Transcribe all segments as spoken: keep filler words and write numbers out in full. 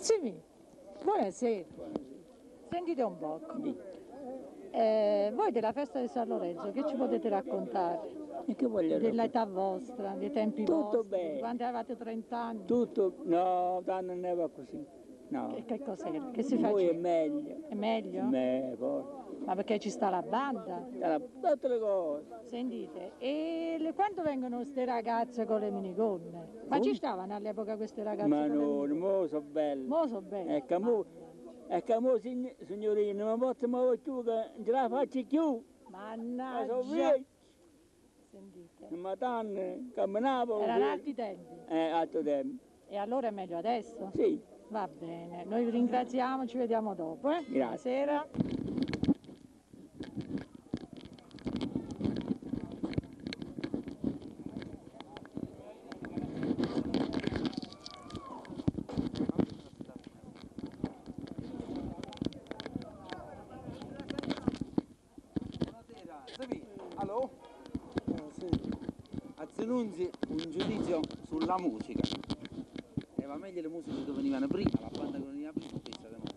Sì, buonasera. Sentite un poco. Eh, voi della festa di San Lorenzo che ci potete raccontare? E che voglio Dell'età vostra, dei tempi Tutto vostri, bene. quando avevate trenta anni? Tutto, no, non ne va così. No. Che, che cos'era? Che si Poi faceva? è meglio. È meglio? Me, poi. Ma perché ci sta la banda? Tra tutte le cose. Sentite, e le, quando vengono queste ragazze con le minigonne? Ma ci stavano all'epoca queste ragazze Ma con le no, minigonna? mo sono belle. Mo so bene. Ecco, mo, ecco, mo, signorina, non posso muovere più, che non ce la faccio più. Mannaggia! Sentite. Ma tanto, camminavo. Erano altri tempi? Eh, altro tempo. E allora è meglio adesso? Sì. Va bene, noi vi ringraziamo, ci vediamo dopo. Eh? Grazie. Buonasera. Allo? A Zenunzi un giudizio sulla musica. E va meglio le musiche che venivano prima, la banda che veniva prima, questa che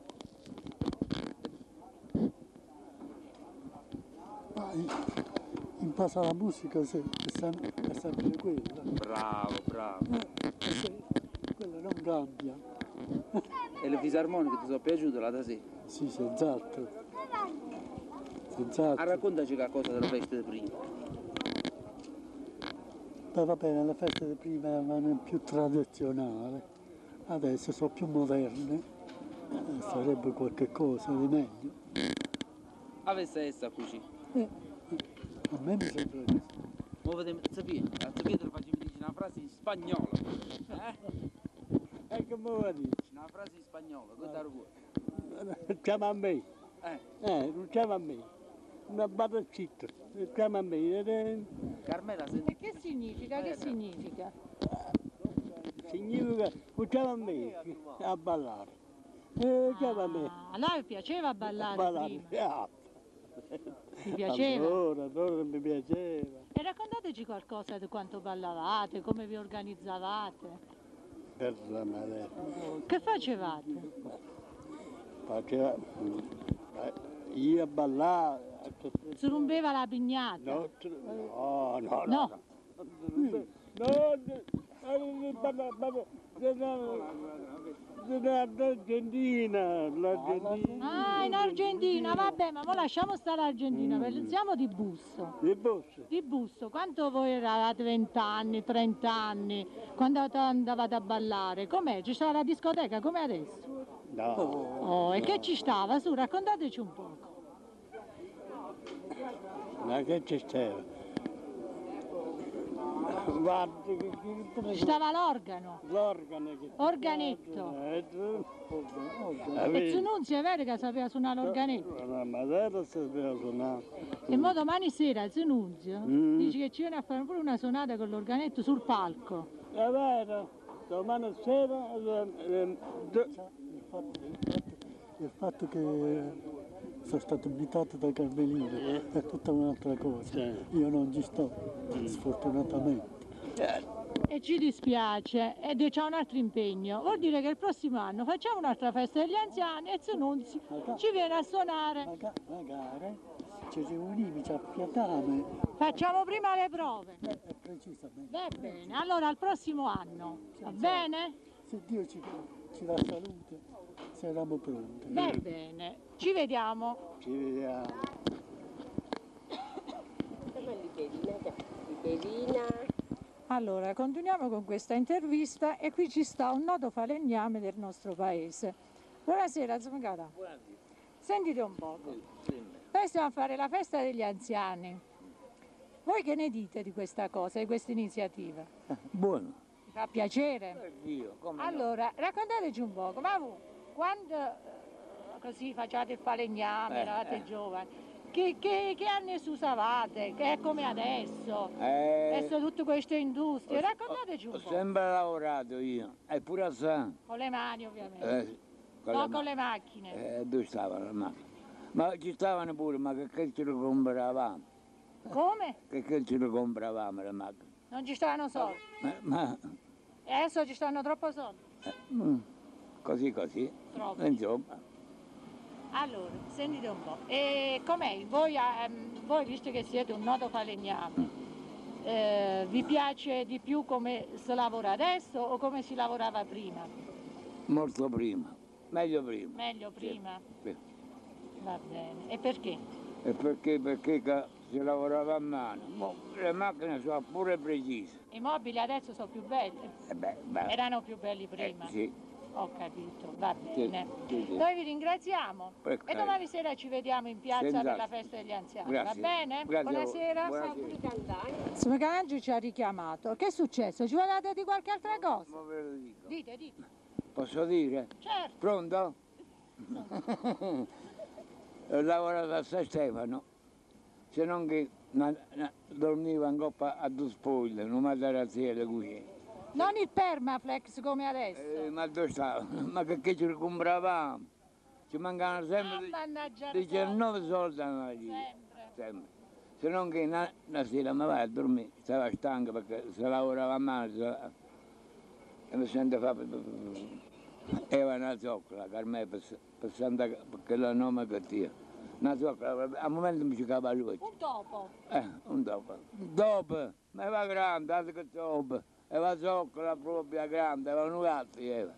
no. Ma in, in base alla musica se, è, sempre, è sempre quella. Bravo, bravo. Eh, se, quella non cambia. E le fisarmoniche ti sono piaciute la da sé? Sì, senz'altro. Senz'altro. Ah, raccontaci qualcosa della festa di prima. Beh, va bene, le feste di prima erano più tradizionali, adesso sono più moderne, eh, sarebbe qualche cosa di meglio. Avesse essa così. Eh, a me mi sembra così. Muovete, sapete, a Pietro facciamo dire una frase in spagnolo. Eh? E che me dici? Una frase in spagnolo, che te lo Chiama a me. Eh. Eh, non chiama a me. Una battacita, chiama a me. Carmela, E senti. che significa? Che significa? Significa, chiama a me a ballare. Eh, chiama a me. Ah, a lei piaceva ballare, A ballare. prima? Ah. Mi piaceva? Allora, allora mi piaceva. E raccontateci qualcosa di quanto ballavate, come vi organizzavate. Per la madre. Che facevate? Faceva, io a ballare. Si rompeva la pignata? No, no, no. No. L'Argentina, l'Argentina. Ah, in Argentina, vabbè, ma mo lasciamo stare l'Argentina, pensiamo di Busso. Di Busso. Di Busso, quanto voi eravate venti anni, trenta anni, quando andavate a ballare? Com'è? Ci stava la discoteca come adesso? No. Oh, e che ci stava? Su, raccontateci un poco. Ma che ci stava? Guarda, che, che, Ci stava l'organo, l'organo che... organetto. Eh, tu- E Zununzio è vero che sapeva suonare l'organetto? La madera sapeva suonare. E mo domani sera Zununzio Mm. dice che ci viene a fare pure una suonata con l'organetto sul palco. È vero, domani sera... eh, eh, do- Il fatto, il fatto- il fatto che sono stato invitato da Carmelina è tutta un'altra cosa. Io non ci sto, sfortunatamente. E ci dispiace, ed c'è un altro impegno. Vuol dire che il prossimo anno facciamo un'altra festa degli anziani e Zununzio ci viene a suonare. Maga- magari ci riuniamo, ci affiatiamo, Facciamo prima le prove. eh, eh, precisamente. Va bene, allora al prossimo anno, va bene? Se Dio ci, ci dà salute, saremo pronti. Va bene, ci vediamo. Ci vediamo. Allora, continuiamo con questa intervista e qui ci sta un noto falegname del nostro paese. Buonasera, Zmgara. Buonasera. Sentite un poco. Noi stiamo a fare la festa degli anziani. Voi che ne dite di questa cosa, di questa iniziativa? Buono. Vi fa piacere? Io, come Allora, raccontateci un poco, ma voi, quando eh, così facevate il falegname, Eh, eravate eh. giovani, che, che, che anni si usavate? Che è come adesso? Eh, Adesso tutte queste industrie, raccontateci un ho po'. sempre lavorato io, e pure a San. Con le mani ovviamente, Eh, con no le con le macchine. Eh, dove stava la macchina? Ma ci stavano pure, ma che, che ce lo compravamo? Come? Che, che ce lo compravamo le macchine? Non ci stavano soldi. Ma, ma E adesso ci stanno troppo soldi. eh, mm, così così, Troppo. insomma. Allora, sentite un po', e com'è? Voi, ehm, voi, visto che siete un noto falegname, eh, vi piace di più come si lavora adesso o come si lavorava prima? Molto prima, meglio prima. Meglio prima? Sì. Va bene. E perché? E perché? Perché che si lavorava a mano. Mo le macchine sono pure precise. I mobili adesso sono più belli? Eh beh, beh. Erano più belli prima? Eh, sì. Ho capito, va Sì, bene. sì, sì. Noi vi ringraziamo Per e domani sera ci vediamo in piazza Senz'altro. per la festa degli anziani, Grazie. va bene? Grazie a voi. Buonasera. Buonasera. Smecangi ci ha richiamato. Che è successo? Ci volete di qualche altra cosa? Ma ve lo dico. Dite, dite. Posso dire? Certo. Pronto? Ho lavorato a San Stefano, se non che na, na, dormivo in coppa a due spoglie, non mi terrazziere qui. Non il permaflex come adesso. Eh, ma dove stava? Ma che, che ci compravamo? Ci mancavano Ah, sempre mannaggia, diciannove soldi alla vita. sempre. Sempre. Se non che una, una sera mi vai a dormire, stava stanco perché se lavorava a mano se- e mi sento fa era una zoccola che a me per, per Santa perché la nome che tia. Una zoccola, al momento mi ci cava lui. Un topo. Eh, un dopo. Dopo, ma va grande, altro che dopo. E la zoccola proprio grande, era un gatto, era.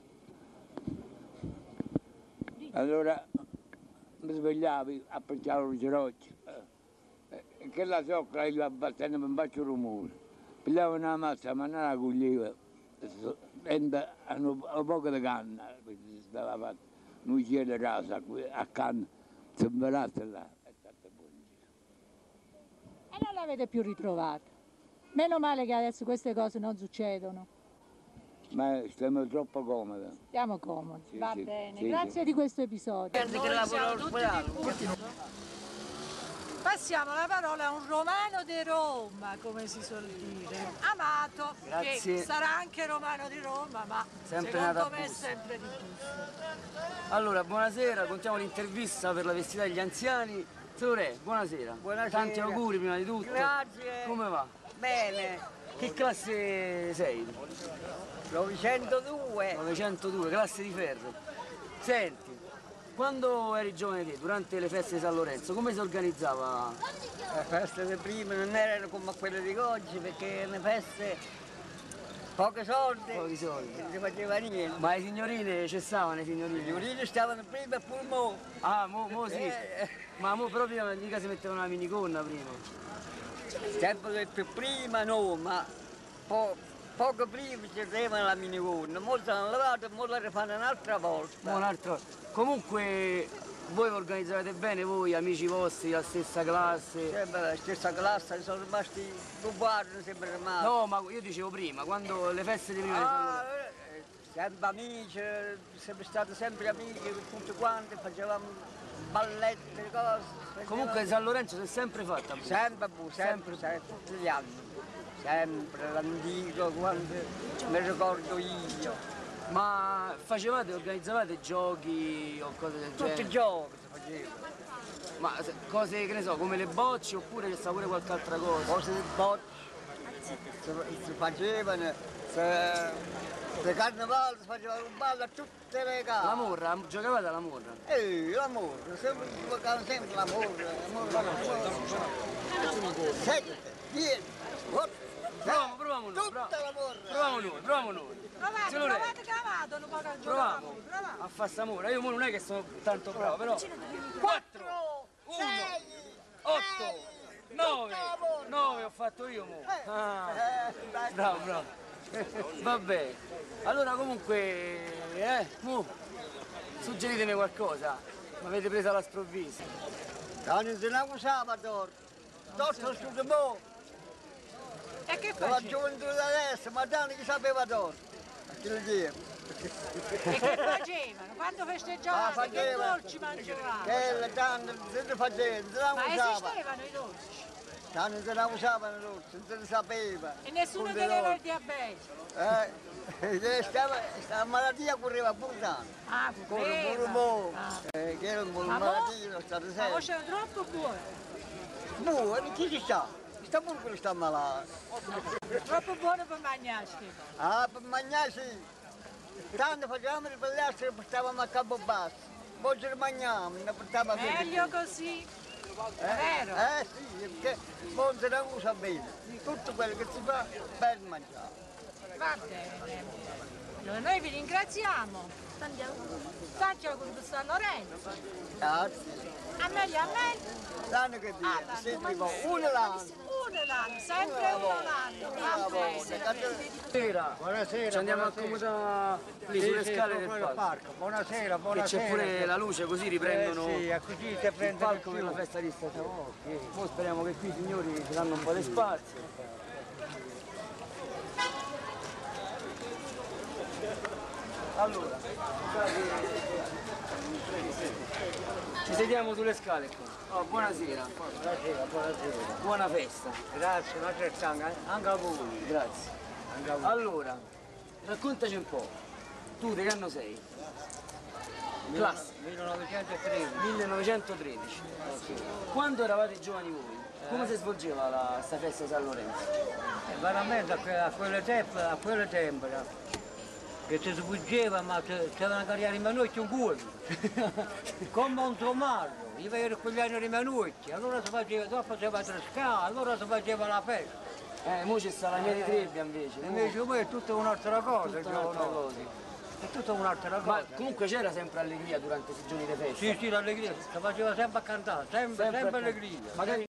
Allora mi svegliavo, appicciavo il giroccio. E che la zoccola gli va battendo per un bacio rumore. Pigliavo una mazza, ma non la coglieva. Prende a un poco di canna, perché si stava fatto un cielo rasa a canna, si imbaratta là. È stato buonissimo. E non l'avete più ritrovato. Meno male che adesso queste cose non succedono. Ma stiamo troppo comodi. Stiamo comodi, Sì, va sì, bene. sì, Grazie di questo episodio. che Passiamo la parola a un romano di Roma, come si suol dire. Amato, Grazie. che sarà anche romano di Roma, ma Sempre secondo nato a me è Busto. sempre di più. Allora, buonasera, contiamo l'intervista per la vestita degli anziani. Signore, buonasera. Buonasera. Tanti auguri prima di tutto. Grazie. Come va? Bene, Che classe sei? novecentodue. novecentodue, classe di ferro. Senti, quando eri giovane te, durante le feste di San Lorenzo, come si organizzava? Le feste di prima non erano come quelle di oggi perché le feste pochi soldi, Pochi soldi. non si faceva niente. Ma le signorine cessavano, i I signorini? giurini stavano prima e pure mo. Ah, mo, mo sì. Eh. Ma mo proprio mica si mettevano la minigonna prima. Sempre più prima no, ma po- poco prima ci avevano la minigonna. Molti hanno lavato e mo la rifanno un'altra volta. Mo un altro. Comunque voi vi organizzate bene voi, amici vostri, la stessa classe? Sempre la stessa classe, sono rimasti uguali, non sempre rimasti. No, ma io dicevo prima, quando le feste di prima di San Ah, Lorenzo. eh, sempre amici, siamo stati sempre amici tutti quanti, facevamo ballette, cose. facevamo- Comunque San Lorenzo si è sempre fatta. Busto. sempre, bu, sempre, sempre, tutti gli anni. Sempre, l'antico, quando mi ricordo io. Ma facevate, organizzavate giochi o cose del Tutti i genere? giochi si facevano. Ma se- cose che ne so, come le bocce oppure c'è sta pure qualche altra cosa? Cose di bocce si, si facevano, se, se carnevale si facevano un ballo a tutte le case. La morra, giocavate alla morra? Eh, l'amore, sempre, giocavano sempre l'amore, l'amore, l'amore. Sette, dieci, otto, Proviamo, proviamo noi, tutta proviamo. l'amore. Proviamo noi, proviamo noi. Provate, Signore, provate cavato, non può proviamo a fare sta morra. Io mo non è che sono tanto bravo, però. Quattro, uno, sei, otto, nove, nove ho fatto io mo. Ah, Eh, dai. bravo, bravo. Vabbè. Allora comunque, eh, mo, suggeritemi qualcosa. Mi avete presa alla sprovvista. Non si ne usava torto. Torto su di mo. E che La faceva? gioventù di adesso, ma Dani chi sapeva torto? A chi lo dico? E che facevano? Quando Ah, festeggiavate? Che faceva. dolci mangiavate? Che le tante se ne faceva, non se Ma ne usava. esistevano i dolci? Non se ne usavano tutti, non se ne sapeva. E nessuno Punto teneva d'oro. il diabete? Eh, stava, sta malattia correva pure tanto. Ah, Corre pure poteva. mo. Ah. Eh, che era una Ma mo? malattia, non state Ma sempre. voi siete troppo buoni, Boh, e chi ci sta? Sta pure quello sta malato. troppo buoni per mangiarsi. Ah, per mangiare sì. tanto facevamo le pagliacce e portavamo a capo basso, poi ci rimaniamo, ne portavamo a Meglio così, Eh, vero? eh sì, perché non se ne usa bene. Tutto quello che si fa per mangiare. Va bene. Allora, noi vi ringraziamo. Tanti auguri per San Lorenzo. Grazie. A meglio a me. L'anno che viene, Ah, sempre va uno l'anno. Uno l'anno, sempre uno l'anno. Va bene. Buonasera. Buonasera. Ci andiamo buonasera. a accomodare lì Sì, sulle sì, scale sopra del il parco. Buonasera, Che buonasera. c'è pure la luce, così riprendono Eh sì, così ti il prendono palco più. per la festa di stasera. Poi speriamo che qui i signori ci danno un po' di spazio. Allora, ci sediamo sulle scale qua. Oh, buonasera. Buonasera, buonasera. Buona festa. Grazie, ma c'è anche, anche a voi. Grazie. Anche a voi. Allora, raccontaci un po'. Tu di che anno sei? Classe. millenovecentotredici. millenovecentotredici. Quando eravate giovani voi, come si svolgeva la, sta festa di San Lorenzo? Eh, veramente a, que- a quelle tempo, a quelle tempo, no? Che si sfuggeva, ma c'erano carriere in minuti un cuore. Come un tromarlo, io vedo quegli anni di minuti, allora si faceva, dopo si faceva scala, allora si faceva la festa. Eh, mo c'è sta la mia di trebbia invece. mo- Invece poi è tutta un'altra cosa, Tutta un'altra no? cosa. È tutta un'altra Ma cosa. comunque c'era sempre allegria durante questi giorni di festa. Sì, sì, l'allegria, si faceva sempre a cantare, sempre, Sempre sempre, a- allegria. magari